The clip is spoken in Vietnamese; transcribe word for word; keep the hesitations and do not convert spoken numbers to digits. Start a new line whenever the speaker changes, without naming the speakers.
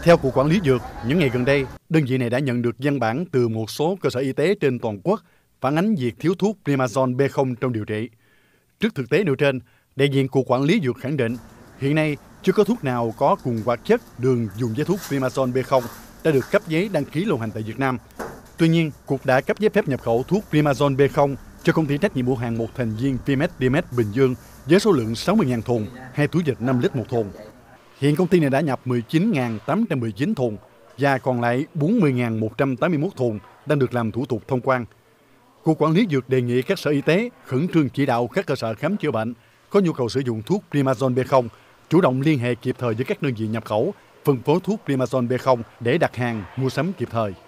Theo Cục Quản lý Dược, những ngày gần đây, đơn vị này đã nhận được văn bản từ một số cơ sở y tế trên toàn quốc phản ánh việc thiếu thuốc Primazole B không trong điều trị. Trước thực tế nêu trên, đại diện Cục Quản lý Dược khẳng định hiện nay chưa có thuốc nào có cùng hoạt chất đường dùng với thuốc Primazole B không đã được cấp giấy đăng ký lưu hành tại Việt Nam. Tuy nhiên, Cục đã cấp giấy phép nhập khẩu thuốc Primazole B không cho công ty trách nhiệm hữu hạn một thành viên Vimed Vimed Bình Dương với số lượng sáu mươi nghìn thùng, hai túi dịch năm lít một thùng. Hiện công ty này đã nhập mười chín nghìn tám trăm mười chín thùng và còn lại bốn mươi nghìn một trăm tám mươi mốt thùng đang được làm thủ tục thông quan. Cục Quản lý Dược đề nghị các sở y tế khẩn trương chỉ đạo các cơ sở khám chữa bệnh có nhu cầu sử dụng thuốc Primazole B không chủ động liên hệ kịp thời với các đơn vị nhập khẩu, phân phối thuốc Primazole B không để đặt hàng, mua sắm kịp thời.